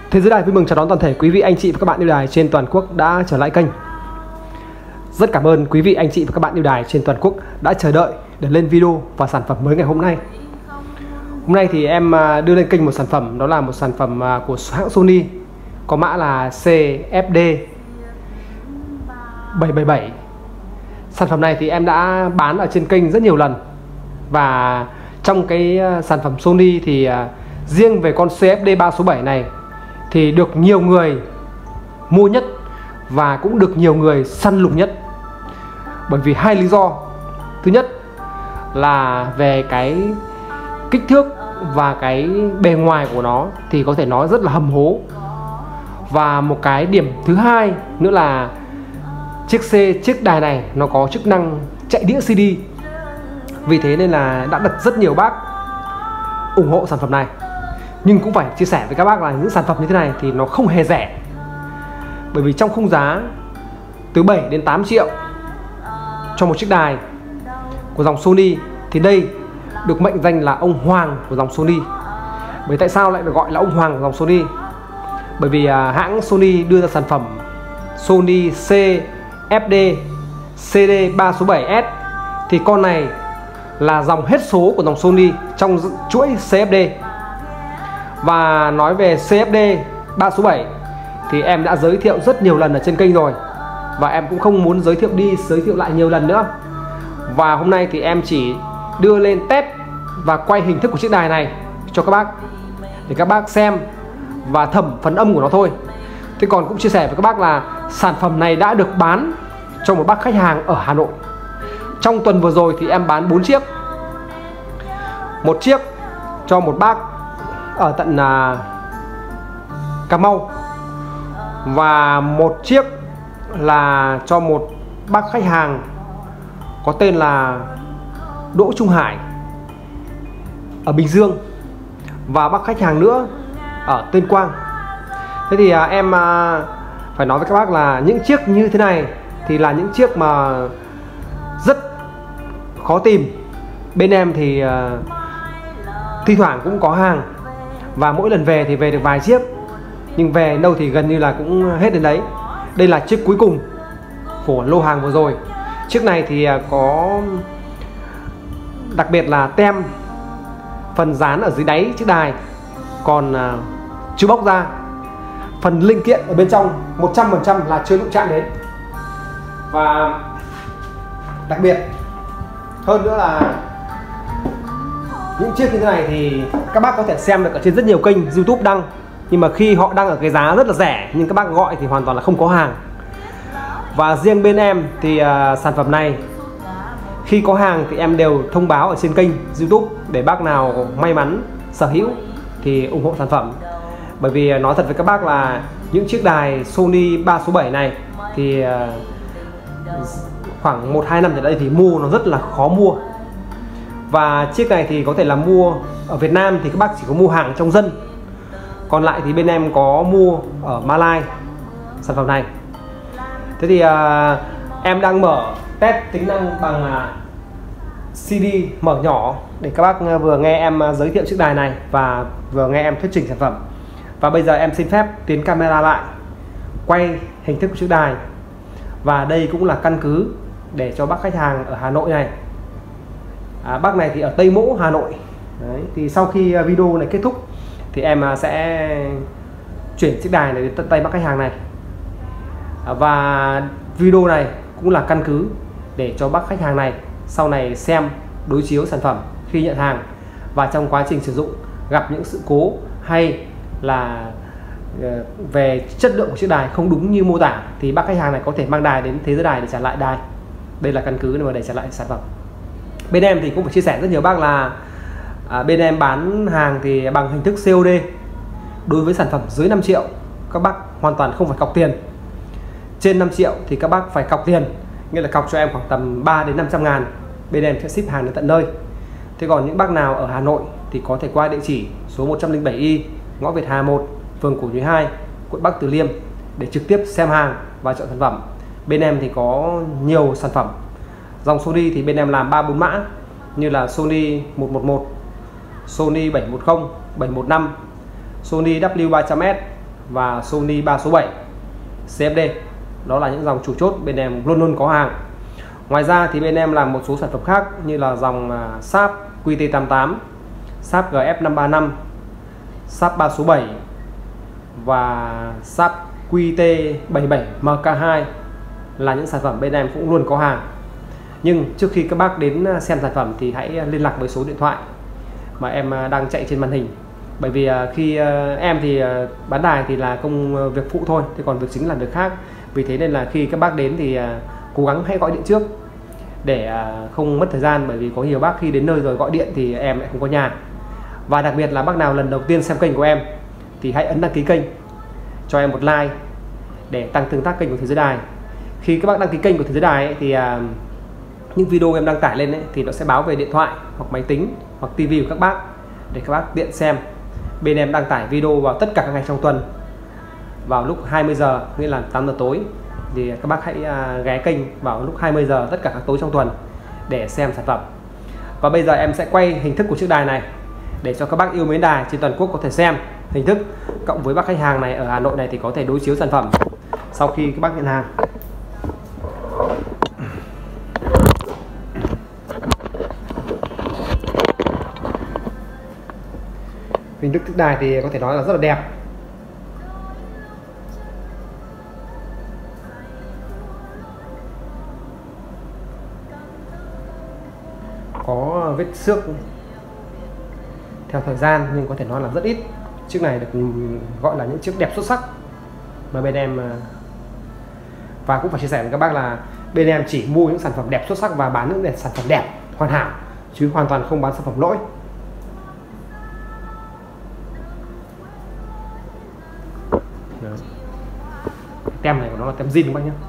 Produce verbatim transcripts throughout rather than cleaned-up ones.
Thế giới đài vui mừng chào đón toàn thể quý vị anh chị và các bạn yêu đài trên toàn quốc đã trở lại kênh. Rất cảm ơn quý vị anh chị và các bạn yêu đài trên toàn quốc đã chờ đợi để lên video và sản phẩm mới ngày hôm nay. Hôm nay thì em đưa lên kênh một sản phẩm, đó là một sản phẩm của hãng Sony có mã là C F D bảy bảy bảy. Sản phẩm này thì em đã bán ở trên kênh rất nhiều lần. Và trong cái sản phẩm Sony thì riêng về con C F D ba số bảy này thì được nhiều người mua nhất và cũng được nhiều người săn lùng nhất, bởi vì hai lý do. Thứ nhất là về cái kích thước và cái bề ngoài của nó thì có thể nói rất là hầm hố. Và một cái điểm thứ hai nữa là chiếc C chiếc đài này nó có chức năng chạy đĩa C D. Vì thế nên là đã được rất nhiều bác ủng hộ sản phẩm này. Nhưng cũng phải chia sẻ với các bác là những sản phẩm như thế này thì nó không hề rẻ. Bởi vì trong khung giá từ bảy đến tám triệu cho một chiếc đài của dòng Sony thì đây được mệnh danh là ông hoàng của dòng Sony. Bởi tại sao lại được gọi là ông hoàng của dòng Sony? Bởi vì à, hãng Sony đưa ra sản phẩm Sony C F D C D ba số bảy S thì con này là dòng hết số của dòng Sony trong chuỗi C F D. Và nói về C F D ba số bảy thì em đã giới thiệu rất nhiều lần ở trên kênh rồi, và em cũng không muốn giới thiệu đi giới thiệu lại nhiều lần nữa. Và hôm nay thì em chỉ đưa lên test và quay hình thức của chiếc đài này cho các bác để các bác xem và thẩm phần âm của nó thôi. Thế còn cũng chia sẻ với các bác là sản phẩm này đã được bán cho một bác khách hàng ở Hà Nội. Trong tuần vừa rồi thì em bán bốn chiếc. Một chiếc cho một bác ở tận uh, Cà Mau, và một chiếc là cho một bác khách hàng có tên là Đỗ Trung Hải ở Bình Dương, và bác khách hàng nữa ở Tuyên Quang. Thế thì uh, em uh, phải nói với các bác là những chiếc như thế này thì là những chiếc mà rất khó tìm. Bên em thì uh, thi thoảng cũng có hàng, và mỗi lần về thì về được vài chiếc, nhưng về đâu thì gần như là cũng hết đến đấy. Đây là chiếc cuối cùng của lô hàng vừa rồi. Chiếc này thì có đặc biệt là tem phần dán ở dưới đáy chiếc đài còn chưa bóc ra. Phần linh kiện ở bên trong một trăm phần trăm là chưa đụng chạm đến. Và đặc biệt hơn nữa là những chiếc như thế này thì các bác có thể xem được ở trên rất nhiều kênh YouTube đăng, nhưng mà khi họ đăng ở cái giá rất là rẻ nhưng các bác gọi thì hoàn toàn là không có hàng. Và riêng bên em thì uh, sản phẩm này khi có hàng thì em đều thông báo ở trên kênh YouTube để bác nào may mắn sở hữu thì ủng hộ sản phẩm. Bởi vì nói thật với các bác là những chiếc đài Sony ba số bảy này thì uh, khoảng một hai năm trở đây thì mua nó rất là khó mua. Và chiếc này thì có thể là mua ở Việt Nam thì các bác chỉ có mua hàng trong dân, còn lại thì bên em có mua ở Malai sản phẩm này. Thế thì uh, em đang mở test tính năng bằng uh, C D mở nhỏ để các bác vừa nghe em uh, giới thiệu chiếc đài này và vừa nghe em thuyết trình sản phẩm. Và bây giờ em xin phép tiến camera lại quay hình thức của chiếc đài. Và đây cũng là căn cứ để cho bác khách hàng ở Hà Nội này. À, bác này thì ở Tây Mỗ, Hà Nội. Đấy, thì sau khi video này kết thúc thì em sẽ chuyển chiếc đài này đến tận tay bác khách hàng này. À, và video này cũng là căn cứ để cho bác khách hàng này sau này xem đối chiếu sản phẩm khi nhận hàng, và trong quá trình sử dụng gặp những sự cố hay là về chất lượng của chiếc đài không đúng như mô tả thì bác khách hàng này có thể mang đài đến Thế Giới Đài để trả lại đài. Đây là căn cứ để mà để trả lại sản phẩm. Bên em thì cũng phải chia sẻ rất nhiều bác là à, bên em bán hàng thì bằng hình thức C O D. Đối với sản phẩm dưới năm triệu các bác hoàn toàn không phải cọc tiền. Trên năm triệu thì các bác phải cọc tiền, nghĩa là cọc cho em khoảng tầm ba đến năm trăm ngàn. Bên em sẽ ship hàng đến tận nơi. Thế còn những bác nào ở Hà Nội thì có thể qua địa chỉ số một trăm linh bảy Y, ngõ Việt Hà một, phường Cổ Nhuế hai, quận Bắc Từ Liêm để trực tiếp xem hàng và chọn sản phẩm. Bên em thì có nhiều sản phẩm. Dòng Sony thì bên em làm ba bốn mã như là Sony một một một, Sony bảy một không, bảy một năm, Sony W ba trăm S, và Sony ba số bảy xê ép đê. Đó là những dòng chủ chốt bên em luôn luôn có hàng. Ngoài ra thì bên em làm một số sản phẩm khác như là dòng Sharp Q T tám tám, Sharp G F năm ba năm, Sharp ba số bảy và Sharp Q T bảy bảy M K hai là những sản phẩm bên em cũng luôn có hàng. Nhưng trước khi các bác đến xem sản phẩm thì hãy liên lạc với số điện thoại mà em đang chạy trên màn hình. Bởi vì khi em thì bán đài thì là công việc phụ thôi, thì còn việc chính là việc khác. Vì thế nên là khi các bác đến thì cố gắng hãy gọi điện trước để không mất thời gian, bởi vì có nhiều bác khi đến nơi rồi gọi điện thì em lại không có nhà. Và đặc biệt là bác nào lần đầu tiên xem kênh của em thì hãy ấn đăng ký kênh, cho em một like để tăng tương tác kênh của Thế Giới Đài. Khi các bác đăng ký kênh của Thế Giới Đài ấy, thì à, những video em đăng tải lên ấy, thì nó sẽ báo về điện thoại hoặc máy tính hoặc tivi của các bác để các bác tiện xem. Bên em đăng tải video vào tất cả các ngày trong tuần vào lúc hai mươi giờ, nghĩa là tám giờ tối, thì các bác hãy à, ghé kênh vào lúc hai mươi giờ tất cả các tối trong tuần để xem sản phẩm. Và bây giờ em sẽ quay hình thức của chiếc đài này để cho các bác yêu mến đài trên toàn quốc có thể xem hình thức, cộng với bác khách hàng này ở Hà Nội này thì có thể đối chiếu sản phẩm sau khi các bác nhận hàng. Hình thức chiếc đài thì có thể nói là rất là đẹp. Có vết xước theo thời gian nhưng có thể nói là rất ít. Chiếc này được gọi là những chiếc đẹp xuất sắc mà bên em, và cũng phải chia sẻ với các bác là bên em chỉ mua những sản phẩm đẹp xuất sắc và bán những sản phẩm đẹp hoàn hảo, chứ hoàn toàn không bán sản phẩm lỗi. Đó. Tem này của nó là tem zin các bác nhé.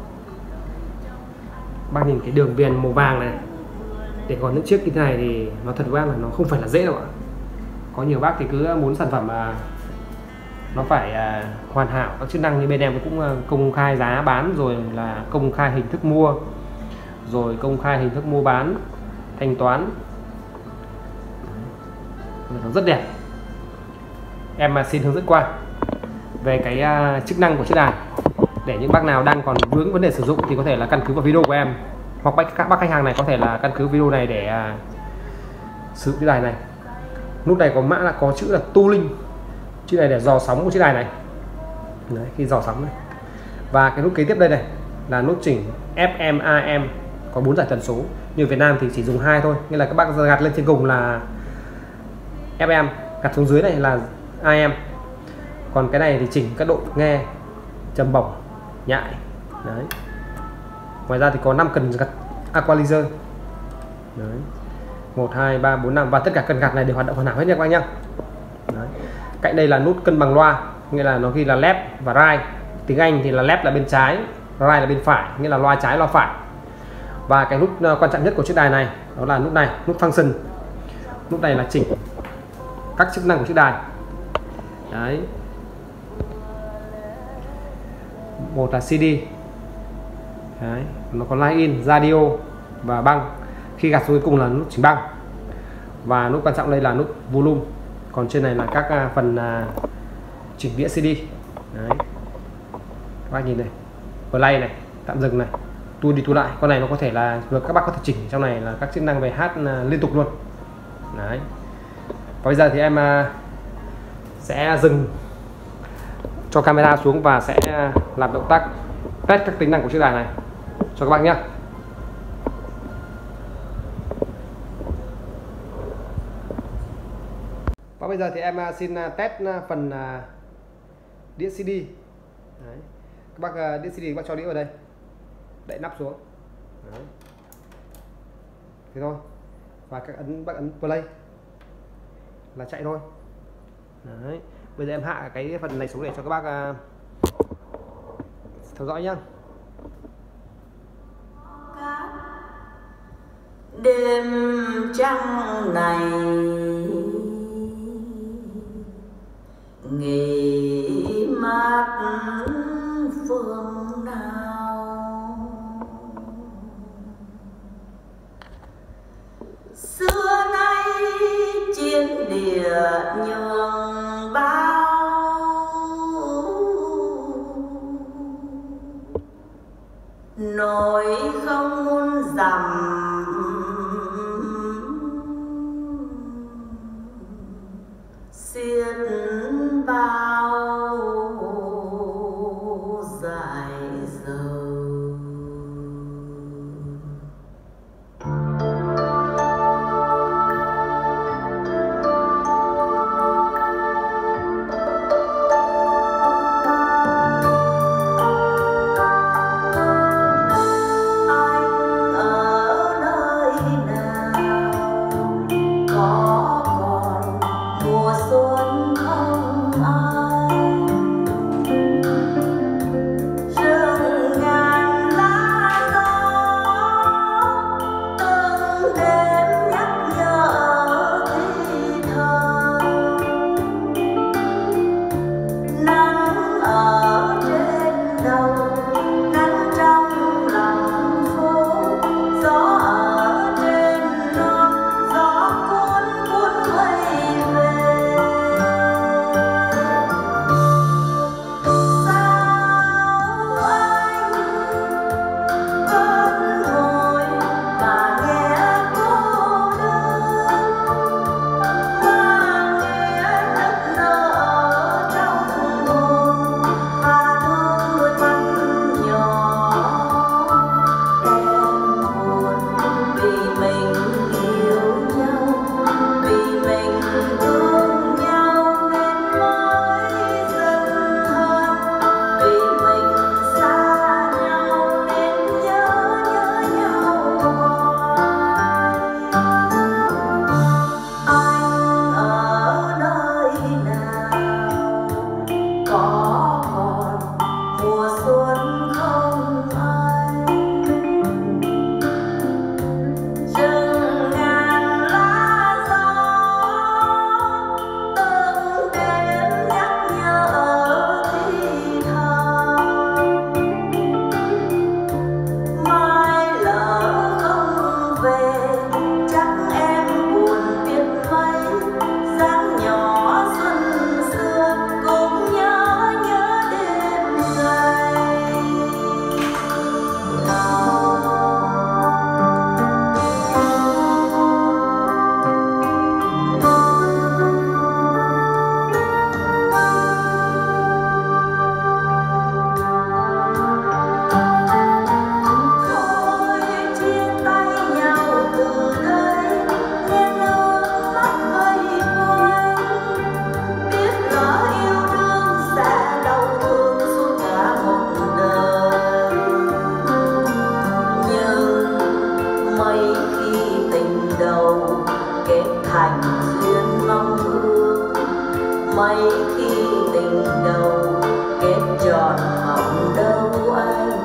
Bác nhìn cái đường viền màu vàng này, để còn những chiếc như thế này thì nó thật ra là nó không phải là dễ đâu ạ. Có nhiều bác thì cứ muốn sản phẩm mà nó phải à, hoàn hảo các chức năng, như bên em cũng công khai giá bán, rồi là công khai hình thức mua, rồi công khai hình thức mua bán, thanh toán, nó rất đẹp. Em xin hướng dẫn qua về cái uh, chức năng của chiếc đài để những bác nào đang còn vướng vấn đề sử dụng thì có thể là căn cứ vào video của em, hoặc các bác khách hàng này có thể là căn cứ video này để uh, sử dụng chiếc đài này. Nút này có mã là có chữ là tu linh, chữ này để dò sóng của chiếc đài này. Đấy, khi dò sóng này. Và cái nút kế tiếp đây này là nút chỉnh F M A M, có bốn giải tần số. Như Việt Nam thì chỉ dùng hai thôi, nghĩa là các bác gạt lên trên cùng là F M, gạt xuống dưới này là A M. Còn cái này thì chỉnh các độ nghe, trầm bổng, nhại. Đấy. Ngoài ra thì có năm cần gạt equalizer. Đấy. một, hai, ba, bốn, năm, và tất cả cần gạt này đều hoạt động hoàn hảo hết nha các anh nhá. Đấy. Cạnh đây là nút cân bằng loa, nghĩa là nó ghi là left và right. Tiếng Anh thì là left là bên trái, right là bên phải, nghĩa là loa trái loa phải. Và cái nút quan trọng nhất của chiếc đài này đó là nút này, nút function. Nút này là chỉnh các chức năng của chiếc đài. Đấy. Một là xê đê. Đấy. Nó có line in, radio và băng. Khi gạt xuống cuối cùng là nút chỉnh băng. Và nút quan trọng đây là nút volume. Còn trên này là các phần chỉnh đĩa xê đê. Đấy. Các bác nhìn này, play này, tạm dừng này, tua đi tua lại. Con này nó có thể là các bác có thể chỉnh trong này là các chức năng về hát liên tục luôn. Đấy. Và bây giờ thì em sẽ dừng cho camera xuống và sẽ làm động tác test các tính năng của chiếc đài này cho các bác nhé. Và bây giờ thì em xin test phần đĩa xê đê. Đấy. Các bác đĩa xê đê các bác cho đĩa vào đây, đậy nắp xuống. Đấy. Thế thôi. Và các ấn bác ấn play là chạy thôi. Đấy. Bây giờ em hạ cái phần này xuống để cho các bác uh, theo dõi nhá. Đêm trăng này nghỉ mát phương nào, xưa nay chiến địa nhường bao biết bao dài dầu. Mấy khi tình đầu kết trọn hỏng đâu anh.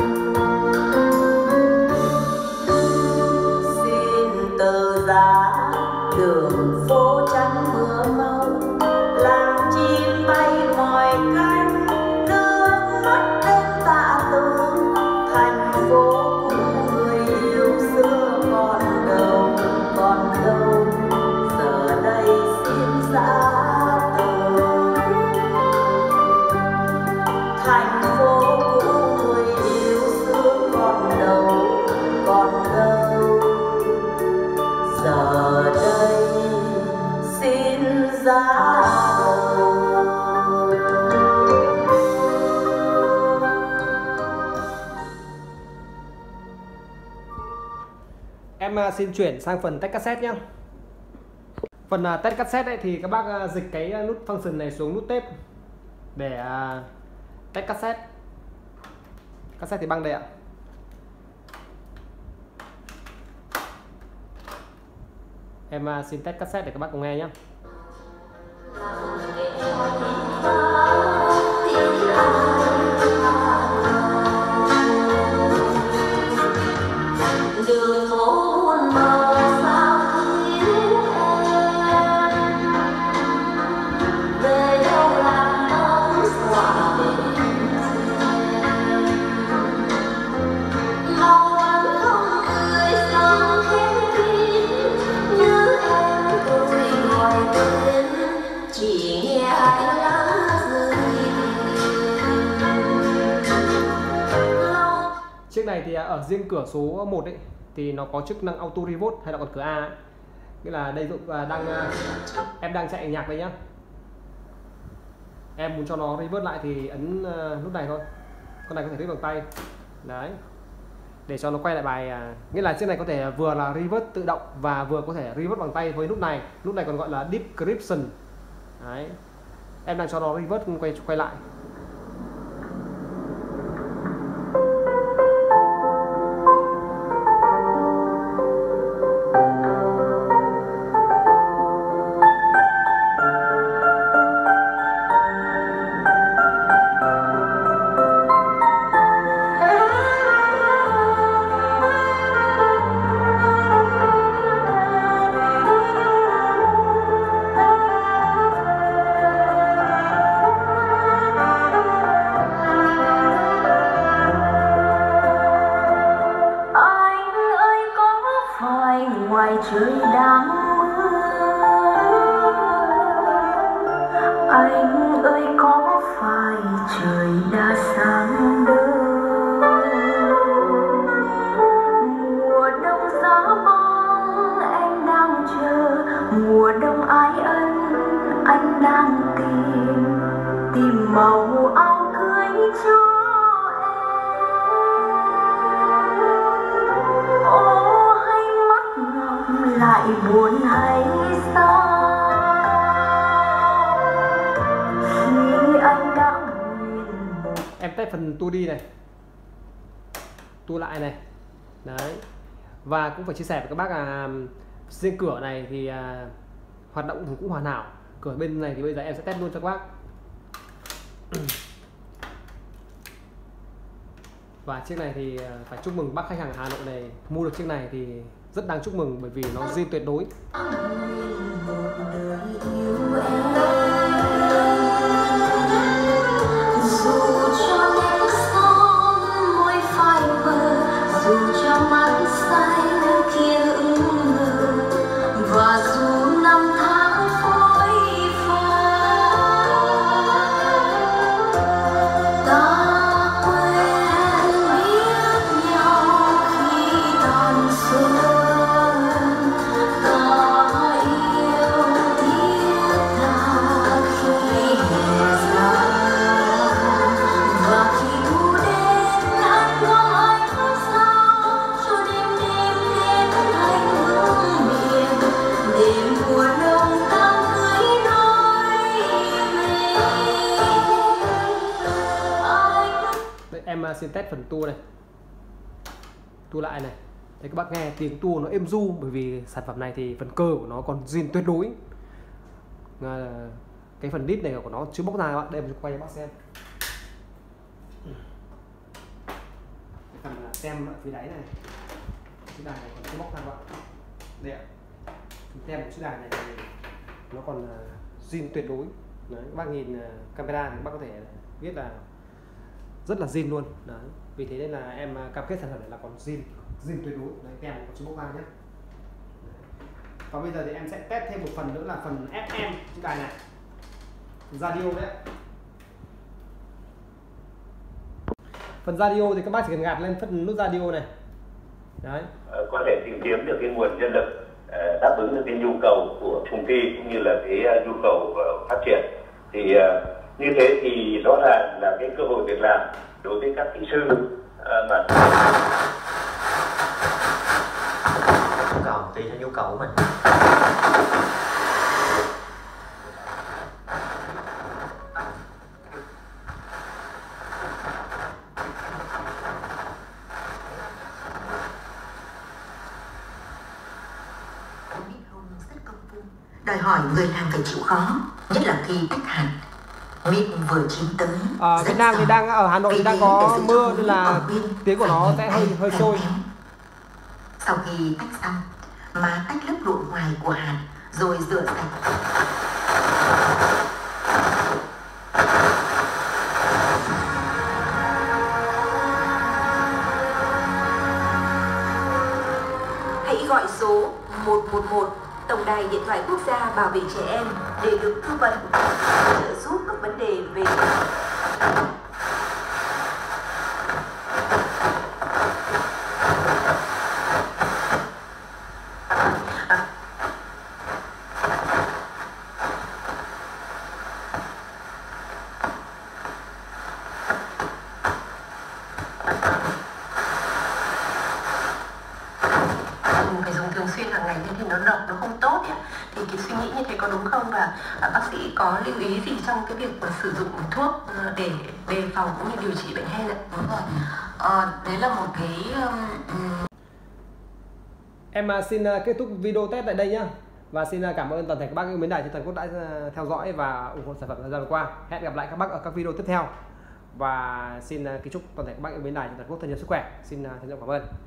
Xin từ giá đường phố trắng mưa mau, làm chim bay mọi cánh, nước mắt đêm tạ từ thành phố của người yêu xưa còn đâu, còn đâu giờ đây xin giá. Thành phố của người yêu xưa còn đâu, còn đâu giờ đây xin giá. Em xin chuyển sang phần tách cassette nhé. Phần tách cassette ấy thì các bác dịch cái nút function này xuống nút tape để tách cassette. Cassette thì băng đây ạ. Em xin tách cassette để các bác cùng nghe nhé. Đường phố muôn màu sao thiếu em, về đâu làm nắng xòa bên màu anh không cười sống khép kín, như em tôi ngoài tên chỉ nghe ai lá rơi. Chiếc này thì ở riêng cửa số một ấy thì nó có chức năng auto reverse hay là còn cửa A ấy. Nghĩa là đây dụng đang em đang chạy nhạc đây nhá. em muốn cho nó revert lại thì ấn uh, nút này thôi. Con này có thể revert bằng tay. Đấy. Để cho nó quay lại bài, uh, nghĩa là chiếc này có thể vừa là revert tự động và vừa có thể revert bằng tay với nút này. Nút này còn gọi là description. Đấy. Em đang cho nó revert quay quay lại. Ngoài trời đang mưa, anh ơi có phải trời đã sáng đơn? Mùa đông giá băng em đang chờ, mùa đông ái ân anh đang tìm, tìm màu áo cưới cho lại buồn hay sao khi anh đã nguyện. Em test phần tua đi này, tua lại này. Đấy. Và cũng phải chia sẻ với các bác là riêng cửa này thì à, hoạt động cũng hoàn hảo. Cửa bên này thì bây giờ em sẽ test luôn cho các bác. Và chiếc này thì phải chúc mừng bác khách hàng Hà Nội này mua được chiếc này thì rất đáng chúc mừng, bởi vì nó zin tuyệt đối. Dù cho nét son môi phai mờ, dù cho mắt say kia ửng hờ, và dù năm tháng phôi pha, ta quen biết nhau khi còn xuân. Em xin test phần tua này, tua lại này. Thấy các bác nghe tiếng tua nó êm du, bởi vì sản phẩm này thì phần cơ của nó còn zin tuyệt đối. Cái phần đít này của nó chưa bóc ra các bạn. Đây mình quay cho bác xem. Cái phần tem ở phía đáy này, chiếc đài này còn chưa bóc ra các bạn. Đây ạ. Tem của chiếc đài này thì nó còn zin tuyệt đối. Đấy, các bác nhìn camera thì các bác có thể biết là rất là zin luôn. Đấy. Vì thế nên là em cam kết sản phẩm này là còn zin, zin tuyệt đối. Đấy, tem có chữ bốc ra nhé. Và bây giờ thì em sẽ test thêm một phần nữa là phần ép em chiếc đài này, radio đấy. Phần radio thì các bác chỉ cần gạt lên phần nút radio này. Đấy. Có thể tìm kiếm được cái nguồn nhân lực đáp ứng được cái nhu cầu của công ty cũng như là cái nhu cầu phát triển. Thì như thế thì rõ ràng là cái cơ hội việc làm đối với các kỹ sư mà nhu cầu tùy theo nhu cầu của mình. Đòi hỏi người làm phải chịu khó, nhất là khi khách hàng mít vừa chín tới. Ở Việt Nam thì đang ở Hà Nội thì đang có mưa nên là tiếng của nó sẽ hơi hơi trôi. Sau khi tách xong, má tách lớp lụa ngoài của hạt rồi rửa sạch. Hãy gọi số một một một Tổng đài Điện thoại Quốc gia Bảo vệ trẻ em để được tư vấn, trợ giúp các vấn đề về Thì cái suy nghĩ như thế có đúng không, và à, bác sĩ có lưu ý gì trong cái việc mà sử dụng thuốc để đề phòng cũng như điều trị bệnh hen ạ? Đúng rồi. Ờ, đấy là một cái um, Em xin kết thúc video test tại đây nhá. Và xin cảm ơn toàn thể các bác yêu mến đài trên toàn quốc đã theo dõi và ủng hộ sản phẩm thời gian vừa qua. Hẹn gặp lại các bác ở các video tiếp theo. Và xin kính chúc toàn thể các bác yêu mến đài trên toàn quốc thật nhiều sức khỏe. Xin trân trọng cảm ơn.